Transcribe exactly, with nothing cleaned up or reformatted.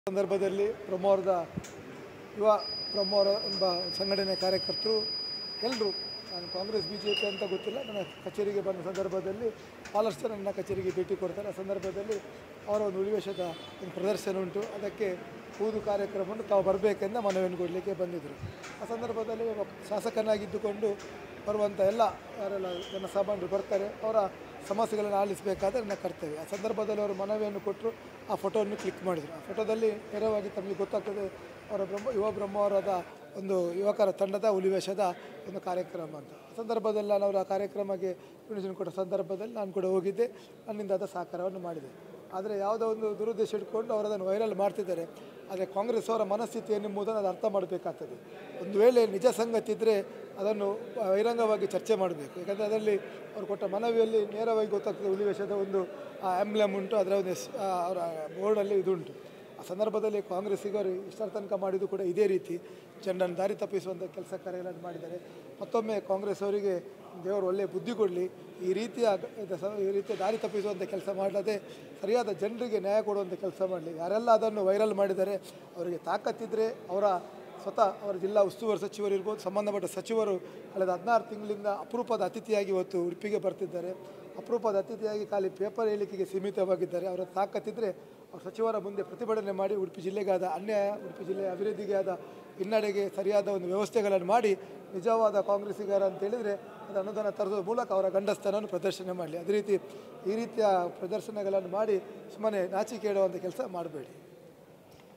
ಸಂದರ್ಭದಲ್ಲಿ ಬ್ರಹ್ಮಾವರದ ಯುವ ಬ್ರಹ್ಮಾವರ ಎಂಬ ಸಂಘಟನೆ ಕಾರ್ಯಕರ್ತರು ಎಲ್ಲರೂ ನಾನು ಕಾಂಗ್ರೆಸ್ ಬಿ ಜೆ ಪಿ ಅಂತ ಗೊತ್ತಿಲ್ಲ ನನ್ನ ಕಚೇರಿಗೆ ಬಂದ ಸಂದರ್ಭದಲ್ಲಿ ಭಾಳಷ್ಟು ಜನ ನನ್ನ ಕಚೇರಿಗೆ ಭೇಟಿ ಕೊಡ್ತಾರೆ. ಆ ಸಂದರ್ಭದಲ್ಲಿ ಅವರ ಒಂದು ಉಳಿವೇಶದ ಒಂದು ಪ್ರದರ್ಶನ ಉಂಟು, ಅದಕ್ಕೆ ಊದು ಕಾರ್ಯಕ್ರಮವನ್ನು ತಾವು ಬರಬೇಕೆಂದ ಮನವಿಯನ್ನು ಕೊಡಲಿಕ್ಕೆ ಬಂದಿದ್ದರು. ಆ ಸಂದರ್ಭದಲ್ಲಿ ಒಬ್ಬ ಶಾಸಕನಾಗಿದ್ದುಕೊಂಡು ಬರುವಂಥ ಎಲ್ಲ ಯಾರೆಲ್ಲ ಜನಸಾಮಾನ್ಯರು ಬರ್ತಾರೆ, ಅವರ ಸಮಸ್ಯೆಗಳನ್ನು ಆಲಿಸಬೇಕಾದ್ರೆ ನನ್ನ ಕರ್ತವ್ಯ. ಆ ಸಂದರ್ಭದಲ್ಲಿ ಅವರು ಮನವಿಯನ್ನು ಕೊಟ್ಟರು, ಆ ಫೋಟೋವನ್ನು ಕ್ಲಿಕ್ ಮಾಡಿದರು. ಆ ಫೋಟೋದಲ್ಲಿ ನೇರವಾಗಿ ತಮಗೆ ಗೊತ್ತಾಗ್ತದೆ ಅವರ ಬ್ರಹ್ಮ ಯುವ ಬ್ರಹ್ಮಾವರದ ಒಂದು ಯುವಕರ ತಂಡದ ಹುಲಿವೇಷದ ಒಂದು ಕಾರ್ಯಕ್ರಮ ಅಂತ. ಆ ಸಂದರ್ಭದಲ್ಲಿ ನಾನು ಅವರ ಕಾರ್ಯಕ್ರಮಕ್ಕೆ ಇನ್ವಿಟೇಷನ್ ಕೊಟ್ಟ ಸಂದರ್ಭದಲ್ಲಿ ನಾನು ಕೂಡ ಹೋಗಿದ್ದೆ, ನನ್ನಿಂದ ಆದ ಸಹಕಾರವನ್ನು ಮಾಡಿದೆ. ಆದರೆ ಯಾವುದೋ ಒಂದು ದುರುದ್ದೇಶ ಇಟ್ಕೊಂಡು ಅವರು ಅದನ್ನು ವೈರಲ್ ಮಾಡ್ತಿದ್ದಾರೆ. ಆದರೆ ಕಾಂಗ್ರೆಸ್ ಅವರ ಮನಸ್ಥಿತಿ ಏನೆಂಬುದನ್ನು ಅದು ಅರ್ಥ ಮಾಡಬೇಕಾಗ್ತದೆ. ಒಂದು ವೇಳೆ ನಿಜ ಸಂಗತಿ ಇದ್ದರೆ ಅದನ್ನು ಬಹಿರಂಗವಾಗಿ ಚರ್ಚೆ ಮಾಡಬೇಕು. ಯಾಕಂದರೆ ಅದರಲ್ಲಿ ಅವರು ಕೊಟ್ಟ ಮನವಿಯಲ್ಲಿ ನೇರವಾಗಿ ಗೊತ್ತಾಗ್ತದೆ ಹುಲಿವೇಷದ ಒಂದು ಆ್ಯಂಬ್ಲಮ್ ಉಂಟು, ಅದರ ಒಂದು ಅವರ ಬೋರ್ಡಲ್ಲಿ ಇದು ಉಂಟು. ಆ ಸಂದರ್ಭದಲ್ಲಿ ಕಾಂಗ್ರೆಸ್ಸಿಗರು ಇಷ್ಟರ ತನಕ ಮಾಡಿದ್ದು ಕೂಡ ಇದೇ ರೀತಿ ಜನರನ್ನು ದಾರಿ ತಪ್ಪಿಸುವಂಥ ಕೆಲಸ ಕಾರ್ಯಗಳನ್ನು ಮಾಡಿದ್ದಾರೆ. ಮತ್ತೊಮ್ಮೆ ಕಾಂಗ್ರೆಸ್ ಅವರಿಗೆ ದೇವರು ಒಳ್ಳೆಯ ಬುದ್ಧಿ ಕೊಡಲಿ. ಈ ರೀತಿಯ ಈ ರೀತಿಯ ದಾರಿ ತಪ್ಪಿಸುವಂಥ ಕೆಲಸ ಮಾಡದೆ ಸರಿಯಾದ ಜನರಿಗೆ ನ್ಯಾಯ ಕೊಡುವಂಥ ಕೆಲಸ ಮಾಡಲಿ. ಯಾರೆಲ್ಲ ಅದನ್ನು ವೈರಲ್ ಮಾಡಿದ್ದಾರೆ ಅವರಿಗೆ ತಾಕತ್ತಿದ್ದರೆ ಅವರ ಸ್ವತಃ ಅವರ ಜಿಲ್ಲಾ ಉಸ್ತುವಾರಿ ಸಚಿವರು ಇರ್ಬೋದು, ಸಂಬಂಧಪಟ್ಟ ಸಚಿವರು ಕಳೆದ ಹದಿನಾರು ತಿಂಗಳಿಂದ ಅಪರೂಪದ ಅತಿಥಿಯಾಗಿ ಇವತ್ತು ಉಡುಪಿಗೆ ಬರ್ತಿದ್ದಾರೆ. ಅಪರೂಪದ ಅತಿಥಿಯಾಗಿ ಖಾಲಿ ಪೇಪರ್ ಹೇಳಿಕೆಗೆ ಸೀಮಿತವಾಗಿದ್ದಾರೆ. ಅವರ ತಾಕತ್ತಿದ್ದರೆ ಅವ್ರ ಸಚಿವರ ಮುಂದೆ ಪ್ರತಿಭಟನೆ ಮಾಡಿ ಉಡುಪಿ ಜಿಲ್ಲೆಗೆ ಆದ ಅನ್ಯಾಯ, ಉಡುಪಿ ಜಿಲ್ಲೆಯ ಅಭಿವೃದ್ಧಿಗೆ ಆದ ಹಿನ್ನಡೆಗೆ ಸರಿಯಾದ ಒಂದು ವ್ಯವಸ್ಥೆಗಳನ್ನು ಮಾಡಿ ನಿಜವಾದ ಕಾಂಗ್ರೆಸ್ಸಿಗರ ಅಂತೇಳಿದರೆ ಅದು ಅನುದಾನ ತರುವ ಮೂಲಕ ಅವರ ಗಂಡಸ್ಥನವನ್ನು ಪ್ರದರ್ಶನ ಮಾಡಲಿ. ಅದೇ ರೀತಿ ಈ ರೀತಿಯ ಪ್ರದರ್ಶನಗಳನ್ನು ಮಾಡಿ ಸುಮ್ಮನೆ ನಾಚಿಕೆ ಇಡುವಂಥ ಕೆಲಸ ಮಾಡಬೇಡಿ.